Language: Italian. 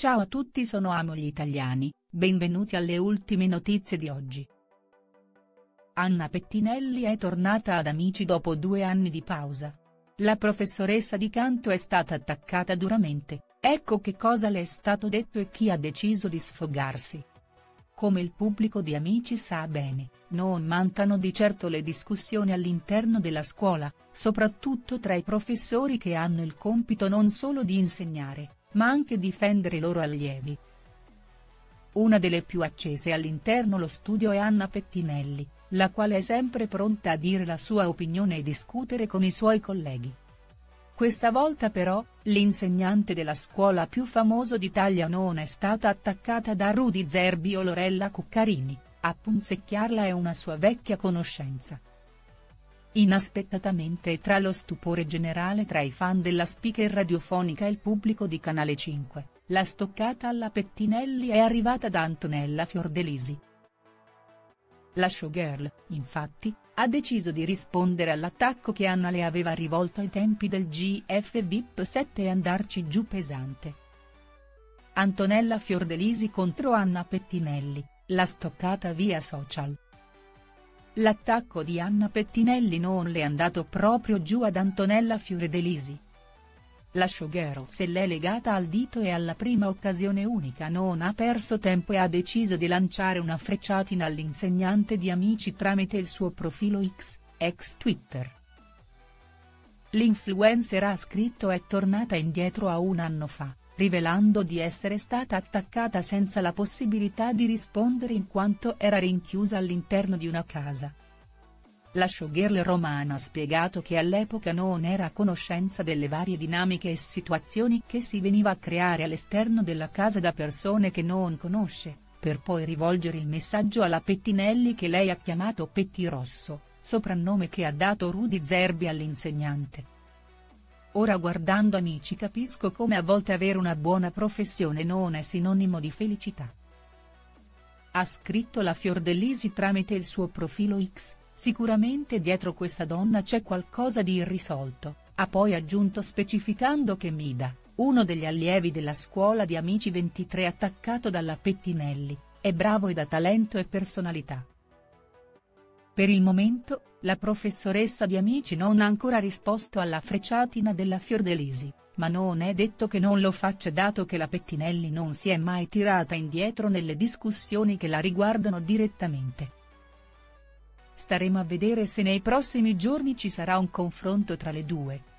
Ciao a tutti, sono Amo gli italiani, benvenuti alle ultime notizie di oggi. Anna Pettinelli è tornata ad Amici dopo 2 anni di pausa. La professoressa di canto è stata attaccata duramente, ecco che cosa le è stato detto e chi ha deciso di sfogarsi. Come il pubblico di Amici sa bene, non mancano di certo le discussioni all'interno della scuola, soprattutto tra i professori che hanno il compito non solo di insegnare, ma anche difendere i loro allievi. Una delle più accese all'interno lo studio è Anna Pettinelli, la quale è sempre pronta a dire la sua opinione e discutere con i suoi colleghi. Questa volta però, l'insegnante della scuola più famosa d'Italia non è stata attaccata da Rudy Zerbi o Lorella Cuccarini, a punzecchiarla è una sua vecchia conoscenza. Inaspettatamente e tra lo stupore generale tra i fan della speaker radiofonica e il pubblico di Canale 5, la stoccata alla Pettinelli è arrivata da Antonella Fiordelisi. La showgirl, infatti, ha deciso di rispondere all'attacco che Anna le aveva rivolto ai tempi del GF VIP 7 e andarci giù pesante. Antonella Fiordelisi contro Anna Pettinelli, la stoccata via social. L'attacco di Anna Pettinelli non le è andato proprio giù ad Antonella Fiordelisi. La showgirl se l'è legata al dito e alla prima occasione unica non ha perso tempo e ha deciso di lanciare una frecciatina all'insegnante di Amici tramite il suo profilo X, ex Twitter. L'influencer ha scritto è tornata indietro a 1 anno fa, rivelando di essere stata attaccata senza la possibilità di rispondere in quanto era rinchiusa all'interno di una casa. La showgirl romana ha spiegato che all'epoca non era a conoscenza delle varie dinamiche e situazioni che si veniva a creare all'esterno della casa da persone che non conosce, per poi rivolgere il messaggio alla Pettinelli che lei ha chiamato Pettirosso, soprannome che ha dato Rudy Zerbi all'insegnante. Ora guardando Amici capisco come a volte avere una buona professione non è sinonimo di felicità. Ha scritto la Fiordelisi tramite il suo profilo X. Sicuramente dietro questa donna c'è qualcosa di irrisolto, ha poi aggiunto specificando che Mida, uno degli allievi della scuola di Amici 23 attaccato dalla Pettinelli, è bravo ed ha talento e personalità. Per il momento, la professoressa di Amici non ha ancora risposto alla frecciatina della Fiordelisi, ma non è detto che non lo faccia dato che la Pettinelli non si è mai tirata indietro nelle discussioni che la riguardano direttamente. Staremo a vedere se nei prossimi giorni ci sarà un confronto tra le due.